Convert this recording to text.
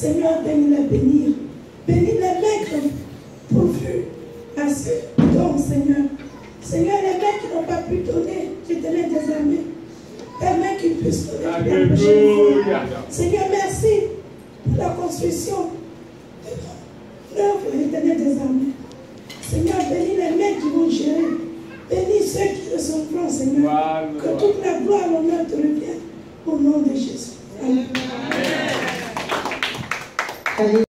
Seigneur, bénis les bénir. Bénis les maîtres pourvus à ce don, Seigneur. Seigneur, les mains qui n'ont pas pu donner, je te les désarmé. Permets qu'ils puissent donner la prochaine fois. Seigneur, merci pour la construction de l'œuvre éternelle des armées. Seigneur, bénis les mains qui vont gérer. Bénis ceux qui recevront, Seigneur. Que toute la gloire et l'honneur te revienne au nom de Jésus. Amen.